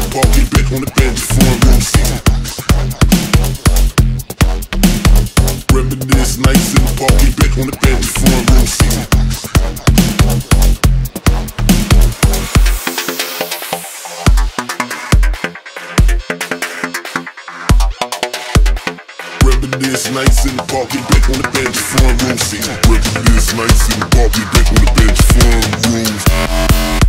the park, get back on the bench, front row seat. Reminisce nights in the park, get back on the bench, front row seat. Reminisce nights in the park, get back on the bench, front row seat. Reminisce nights in the park, get back on the bench, front row seat.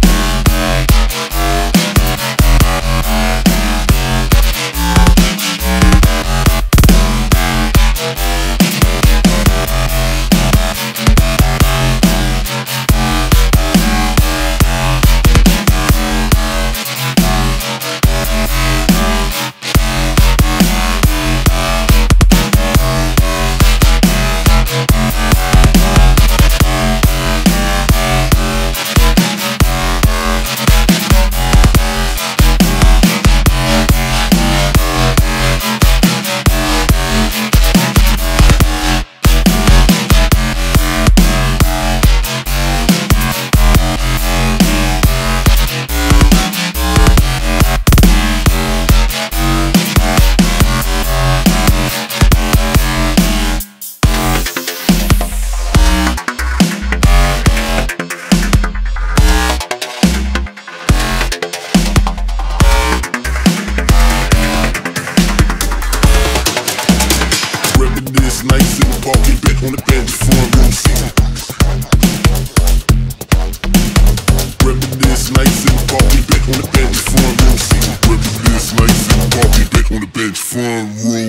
Nights in the park, get back on the bench, front row seat. Reminisce nights in the park, get back on the bench, front row seat. Reminisce nights in the park, get back on the bench, front row.